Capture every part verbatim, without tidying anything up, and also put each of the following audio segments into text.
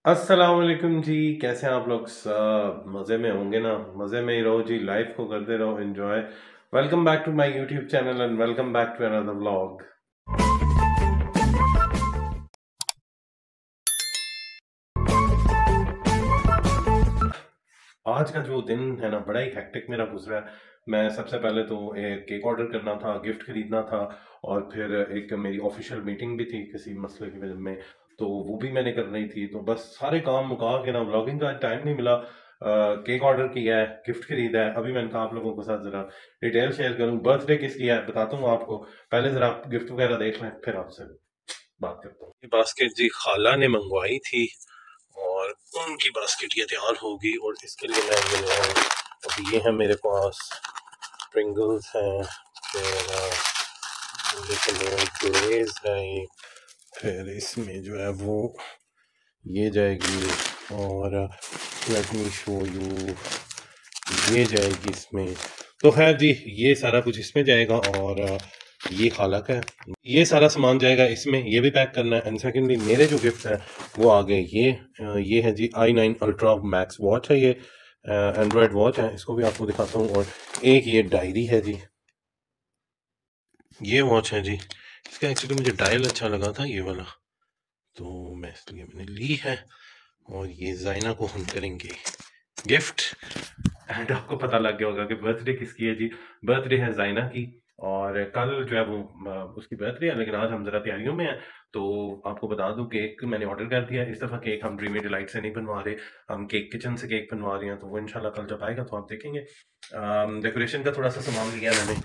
अस्सलाम वालेकुम जी। कैसे हैं आप लोग? सब मज़े में होंगे ना? मज़े में ही रहो जी, लाइफ को करते रहो enjoy. Welcome back to my YouTube channel and welcome back to another vlog. आज का जो दिन है ना, बड़ा ही हेक्टिक मेरा गुजरा है। मैं सबसे पहले तो एक केक ऑर्डर करना था, गिफ्ट खरीदना था, और फिर एक मेरी ऑफिशियल मीटिंग भी थी किसी मसले की वजह में, तो वो भी मैंने करनी थी। तो बस सारे काम मुका के ना व्लॉगिंग का टाइम नहीं मिला। केक ऑर्डर किया है, गिफ्ट खरीदा है। अभी मैंने कहा आप लोगों के साथ जरा डिटेल शेयर करूं। बर्थडे किसकी है बताता हूँ आपको, पहले जरा आप गिफ्ट वगैरह देख लें, फिर आपसे बात करता हूँ। ये बास्केट जी खाला ने मंगवाई थी और उनकी बास्केट ये तैयार होगी, और इसके लिए मैं ये लाया हूँ। अब ये है मेरे पास प्रिंगल्स हैं, फिर ग्लेज है ये, फिर इसमें जो है वो ये जाएगी, और लेट मी शो यू, ये जाएगी इसमें। तो खैर जी, ये सारा कुछ इसमें जाएगा, और ये खाला का है, ये सारा सामान जाएगा इसमें, ये भी पैक करना है। एंड सेकेंडली मेरे जो गिफ्ट है वो आ गए। ये ये है जी I nine ultra max watch है, ये एंड्रॉयड वॉच है, इसको भी आपको दिखाता हूँ। और एक ये डायरी है जी, ये वॉच है जी। इसका एक्चुअली मुझे डायल अच्छा लगा था ये वाला, तो मैं इसलिए मैंने ली है। और ये जाइना को हम करेंगे गिफ्ट। एंड आपको पता लग गया होगा कि बर्थडे किसकी है जी। बर्थडे है जाइना की, और कल जो है वो उसकी बर्थडे है, लेकिन आज हम जरा तैयारियों में हैं। तो आपको बता दूं, केक मैंने ऑर्डर कर दिया। इस दफ़ा केक हम ड्रीमी डिलाइट से नहीं बनवा रहे, हम केक किचन से केक बनवा रहे हैं। तो वो इंशाल्लाह कल जब आएगा तो आप देखेंगे। डेकोरेशन का थोड़ा सा सामान लिया मैंने,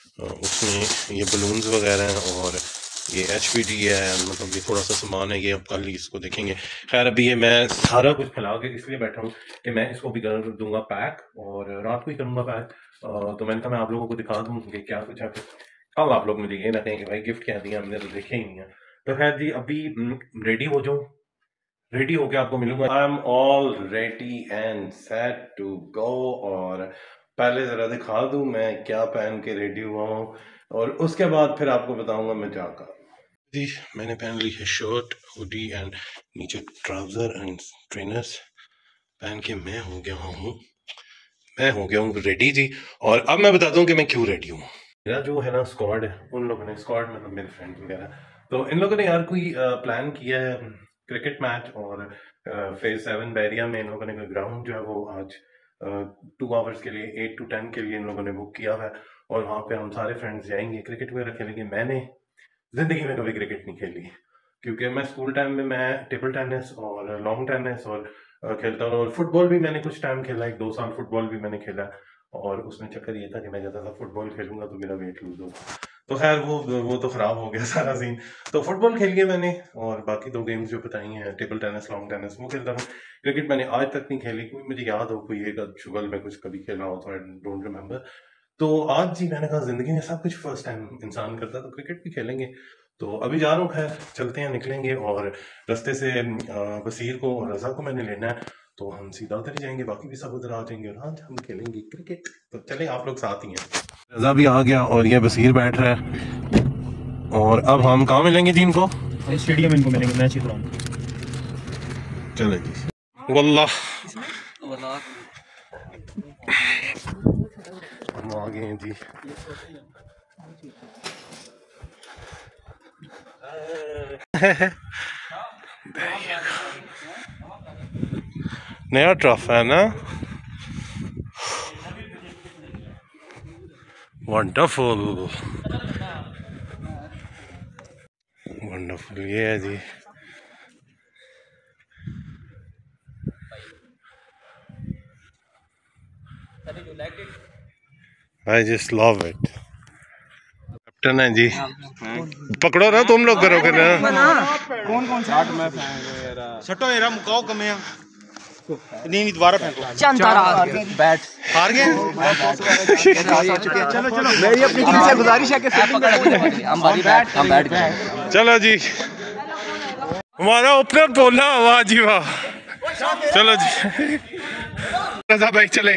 उसमें ये बलून्स वगैरह हैं, और ये एच पी डी है, मतलब ये थोड़ा सा सामान है, ये अब कल ही इसको देखेंगे। खैर अभी ये मैं सारा कुछ फैला के इसलिए बैठा हूँ कि मैं इसको भी कर दूंगा पैक, और रात को ही करूँगा पैक। तो मैंने कहा मैं आप लोगों को दिखा दूँ कि क्या कुछ है। कल आप लोग मुझे ये ना कहें कि भाई गिफ्ट क्या दिया, हमने तो देखे ही नहीं है। तो खैर जी, अभी रेडी हो जाऊँ, रेडी होके आपको मिलूंगा। I am all ready and set to go. और पहले जरा दिखा दूं मैं क्या पहन के रेडी हुआ हूँ, और उसके बाद फिर आपको बताऊंगा मैं जाकर। जी मैंने पहन ली है शर्ट, हुडी एंड नीचे ट्राउजर एंड ट्रेनर्स पहन के मैं हो गया हूँ मैं हो गया हूँ रेडी जी। और अब मैं बताता हूँ कि मैं क्यों रेडी हूँ। मेरा जो है ना स्क्वाड है, उन लोगों ने स्क्वाड मतलब मेरे फ्रेंड वगैरह, तो इन लोगों ने यार कोई प्लान किया है क्रिकेट मैच। और फेज सेवन बैरिया में इन लोगों ने कोई ग्राउंड जो है वो आज टू आवर्स के लिए, एट टू टेन के लिए इन लोगों ने बुक किया हुआ है, और वहाँ पे हम सारे फ्रेंड्स जाएंगे, क्रिकेट वगैरह खेलेंगे। मैंने जिंदगी में कभी क्रिकेट नहीं खेली, क्योंकि मैं स्कूल टाइम में मैं टेबल टेनिस और लॉन्ग टेनिस और खेलता हूँ, और फुटबॉल भी मैंने कुछ टाइम खेला, एक दो साल फुटबॉल भी मैंने खेला। और उसमें चक्कर ये था कि मैं ज़्यादा फुटबॉल खेलूंगा तो मेरा वेट लूज होगा, तो खैर वो वो तो खराब हो गया सारा सीन। तो फुटबॉल खेल के मैंने, और बाकी दो गेम्स जो बताई हैं टेबल टेनिस लॉन्ग टेनिस वो खेलता हूँ। क्रिकेट मैंने आज तक नहीं खेली, कोई मुझे याद हो कोई एक शुगल में कुछ कभी खेला हो, तो आई डोंट रिमेम्बर। तो आज जी मैंने कहा जिंदगी में सब कुछ फर्स्ट टाइम इंसान करता, तो क्रिकेट भी खेलेंगे। तो अभी जा रहा हूँ, खैर चलते हैं, निकलेंगे। और रास्ते से बसीर को और रजा को मैंने लेना है, तो हम सीधा उधर ही जाएंगे, बाकी भी सब उधर आ जाएंगे, और आज हम खेलेंगे क्रिकेट। तो चले आप लोग साथ ही हैं। रजा भी आ गया और ये बसीर बैठ रहा है, और अब हम कहाँ मिलेंगे जी इनको? स्टेडियम इनको मिलेंगे, मैच ग्राउंड। चले जी, वल्लाह हम आ गए हैं जी। नया ट्रफ है ना, वंडरफुल वंडरफुल ये है जी। I just love it. Captain है जी, पकड़ो ना, तुम लोग करोगे ना। कौन कौन सा मैं फेंको सटो एरा मुकाओ कमे नहीं नहीं दोबारा फेंको। बैट हार गए। चलो चलो मेरी अपनी टीम से गुजारिश है कि हम बैट हम बैट चलो जी, हमारा ओपनर बोला वाह जी वाह। चलो जी रजा भाई चले।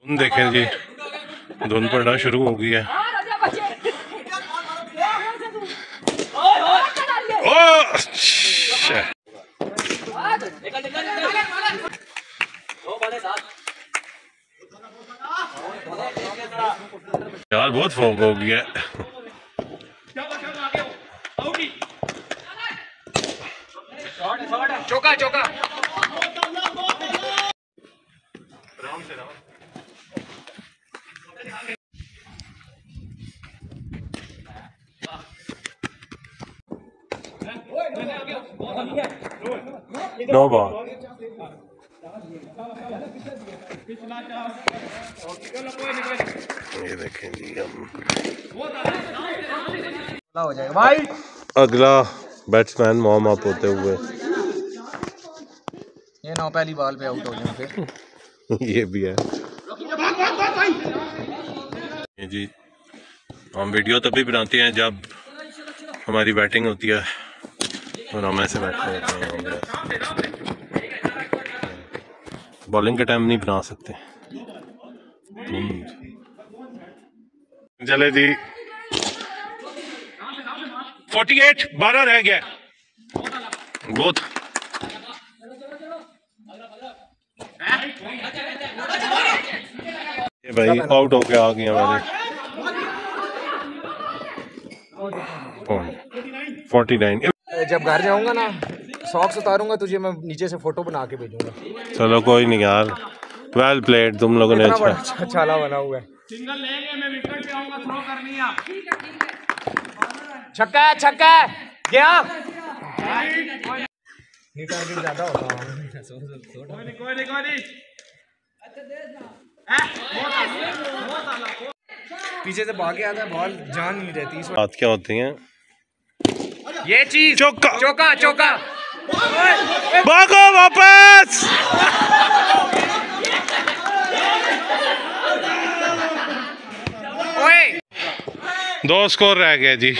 धुन देखें जी, धुन पड़ना शुरू हो गई है। ओ यार बहुत फोक हो गया। चौका चौका नो बॉल। ये देखें जी, हम हो जाएगा भाई। अगला बैट्समैन वार्म अप होते हुए ये नौ पहली बॉल पे आउट हो जाए फिर। ये भी है ये जी। हम वीडियो तभी बनाते हैं जब हमारी बैटिंग होती है और हम ऐसे बैठते हैं। बॉलिंग का टाइम नहीं बना सकते। चले जी, अड़तालीस, बारह रह गया। बहुत ये भाई आउट होके आ गया मैंने। Forty nine. जब घर जाऊंगा ना सॉक्स उतारूंगा तुझे मैं नीचे से फोटो बना के भेजूंगा। चलो कोई नहीं यार, वेल प्लेड तुम लोगों ने। अच्छा अच्छा छाला बना हुआ है। सिंगल लेंगे, मैं विकेट पे आऊंगा, थ्रो करनी है। छक्का है छक्का है गया। ये टारगेट ज्यादा होता है। कोई नहीं कोई नहीं कोई नहीं। पीछे से भाग के आता है, बॉल जान नहीं रहती इस बात क्या होती है ये चीज। चौका चौका चौका भागो वापस। ओए दो स्कोर रह गए जी।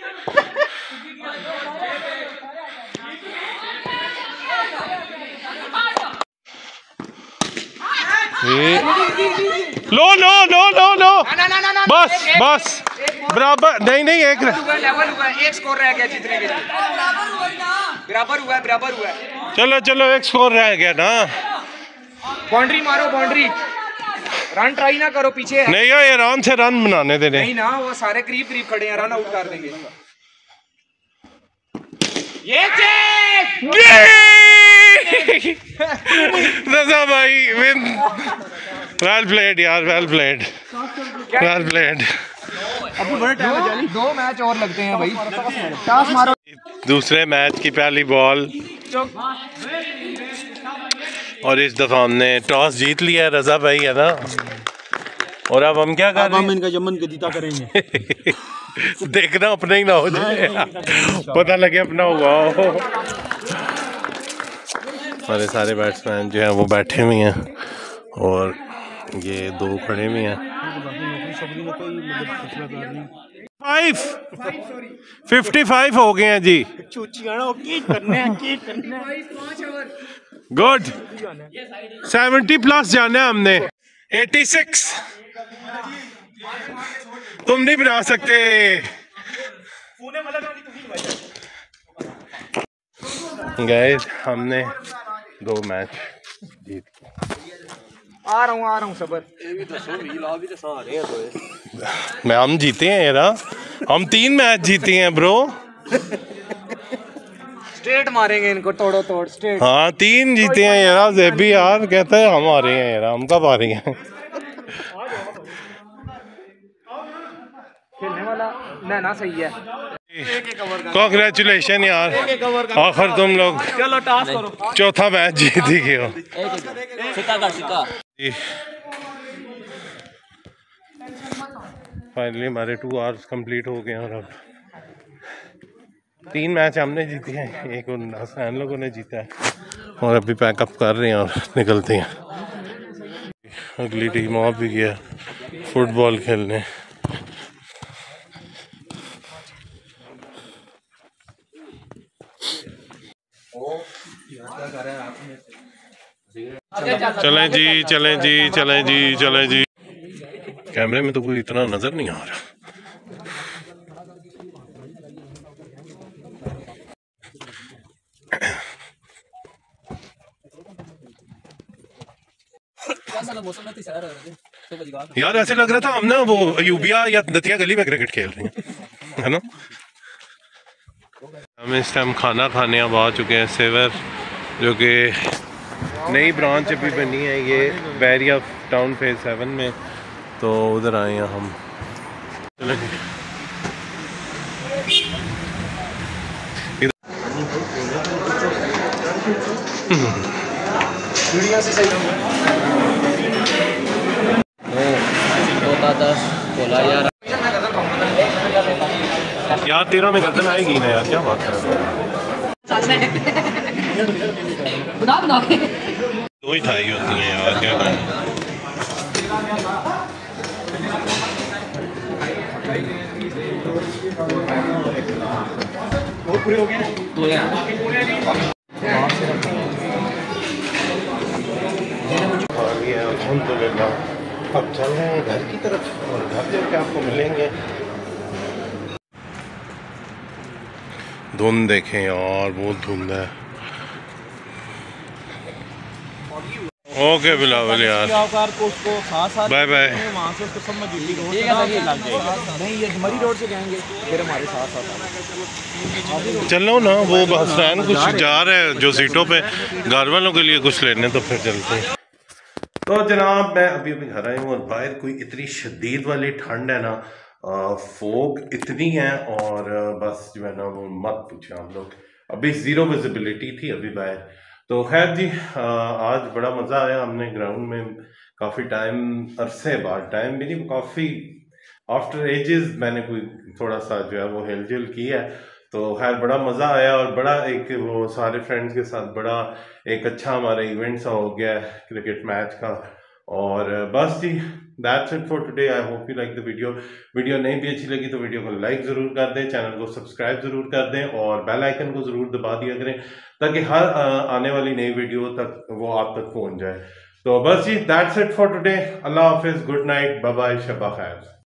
लो लो लो लो लो बस बस बराबर। नहीं नहीं एक लेवल हुआ है, एक स्कोर रह गया जीतने के लिए। बराबर हुआ है बराबर हुआ है। चलो चलो एक स्कोर रह गया ना। बाउंड्री मारो बाउंड्री। रन ट्राई ना करो पीछे है। नहीं ये आराम से रन बनाने देने। नहीं ना वो सारे करीब करीब खड़े हैं, रन आउट कर देंगे। ये रज़ा भाई विन। वेल प्लेड यार, वेल प्लेड वेल प्लेड। अभी बड़े टाइम में दो मैच और लगते हैं भाई। टॉस मारो। दूसरे मैच की पहली बॉल और इस दफा हमने टॉस जीत लिया है। रज़ा भाई है ना। और अब हम क्या कर रहे हैं? हम इनका यमन के जीता करेंगे। देखना अपना ही ना हो जाए, पता लगे अपना हुआ हो। हमारे सारे बैट्समैन जो हैं वो बैठे हुए हैं और ये दो खड़े हुए हैं। फाइव फिफ्टी फाइव हो गए हैं जी। गुड। सेवेंटी प्लस जाना है हमने। एटी सिक्स तुम नहीं बना सकते। गाइस हमने दो मैच जीत आ रहा हूँ आ रहा हूँ सबर। मैं हम जीते हैं यार, हम तीन मैच जीते हैं ब्रो। स्ट्रेट मारेंगे इनको तोड़ो तोड़ स्ट्रेट। हाँ तीन जीते हैं यार। जेबी यार कहता है हम आ रहे हैं यार, हम कब आ रहे हैं? खेलने वाला ना ना सही है। कॉन्ग्रेचुलेशन यार, आखिर तुम लोग चलो टास्क करो। चौथा मैच जीत ही गए हो। फाइनली हमारे टू आवर्स कंप्लीट हो गए और अब तीन मैच हमने जीते हैं, एक उन लोगों ने जीता है और अभी पैकअप कर रहे हैं और निकलते हैं। अगली टीम और भी गया फुटबॉल खेलने। चलें जी चलें जी चलें जी चलें जी। कैमरे में तो कोई इतना नजर नहीं आ रहा। यार ऐसे लग रहा था हम ना वो अयूबिया या दतिया गली में क्रिकेट खेल रहे हैं, है ना। हम इस टाइम खाना खाने अब आ चुके हैं सेवर, जो कि नई ब्रांच अभी बनी है ये बैरिया टाउन फेज सेवन में, तो उधर आए हैं हम। यार यार तेरह में गर्दन आएगी ना यार, क्या बात कर रहे हो। दो ही ढाई होती हैं यार, क्या करें। पूरे हो गए अल्हम्दुलिल्लाह। अब चल रहे हैं घर की तरफ और घर जाके आपको मिलेंगे। धुंध देखें यार, बहुत धुंध है। ओके बिलावल यार, बाय बाय। चलो ना, वो हसनैन कुछ जा रहे हैं जो सीटों पे घर वालों के लिए कुछ लेने, तो फिर चलते हैं। तो जनाब मैं अभी अभी घर आया हूँ और बाहर कोई इतनी शदीद वाली ठंड है ना, फोग इतनी है और बस जो है ना वो मत पूछे आप लोग। अभी ज़ीरो विजिबिलिटी थी अभी बाहर। तो खैर जी, आज बड़ा मज़ा आया। हमने ग्राउंड में काफ़ी टाइम अरसे बाद, टाइम भी नहीं, काफ़ी आफ्टर एजेस मैंने कोई थोड़ा सा जो है वो हिलजुल की है। तो खैर बड़ा मज़ा आया और बड़ा एक वो सारे फ्रेंड्स के साथ बड़ा एक अच्छा हमारा इवेंट सा हो गया क्रिकेट मैच का। और बस जी, that's it for today. I hope you like the video. Video नहीं भी अच्छी लगी तो वीडियो को लाइक ज़रूर कर दें, चैनल को सब्सक्राइब ज़रूर कर दें और बेल आइकन को ज़रूर दबा दिया करें, ताकि हर आने वाली नई वीडियो तक वो आप तक पहुँच जाए। तो बस जी, दैट्स इट फॉर टुडे। अल्लाह हाफिज़, गुड नाइट, बाय बाय, शब्बा खैर।